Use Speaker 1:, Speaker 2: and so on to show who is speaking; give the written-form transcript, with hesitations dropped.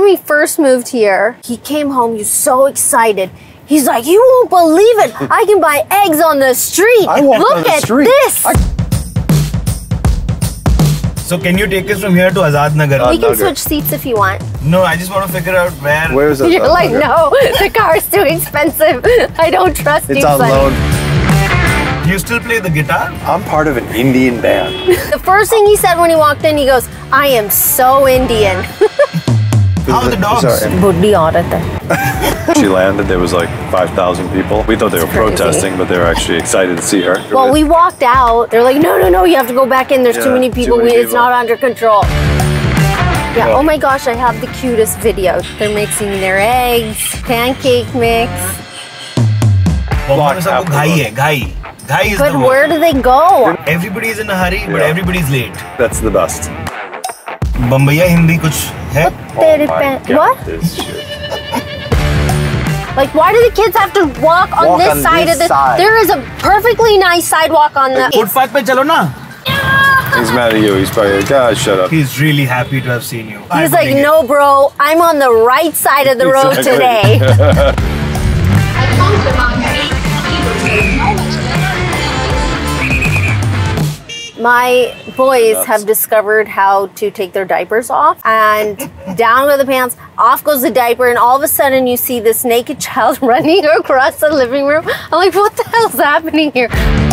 Speaker 1: we first moved here, he came home, he was so excited. He's like, you won't believe it. I can buy eggs on the street. Look at this.
Speaker 2: So can you take us from here to Azad Nagar?
Speaker 1: We can switch seats if you want.
Speaker 2: No, I just want to figure out where.
Speaker 3: Where is it?
Speaker 1: You're like, no, the car's too expensive. I don't trust you.
Speaker 3: It's on loan.
Speaker 2: You still play the guitar?
Speaker 3: I'm part of an Indian band.
Speaker 1: The first thing he said when he walked in, he goes, I am so Indian.
Speaker 2: How are the dogs?
Speaker 1: Buddi aurat hai.
Speaker 3: She landed, there was like 5,000 people. We thought they were protesting, but they were actually excited to see her.
Speaker 1: Well, we walked out. They're like, no, you have to go back in. There's too many people. It's not under control. Yeah, oh my gosh, I have the cutest video. They're mixing their eggs, pancake mix. But where do they go?
Speaker 2: Everybody is in a hurry, but everybody's late.
Speaker 3: That's the best.
Speaker 2: Bombaya Hindi kuch hai?
Speaker 1: What? Like, why do the kids have to walk on this side of the... There is a perfectly nice sidewalk on the...
Speaker 2: Footpath pe chalo na.
Speaker 3: He's mad at you. He's probably like, God, shut up.
Speaker 2: He's really happy to have seen you.
Speaker 1: He's like, no, bro, I'm on the right side of the road today. My boys have discovered how to take their diapers off, and down go the pants, off goes the diaper, and all of a sudden you see this naked child running across the living room. I'm like, what the hell's happening here?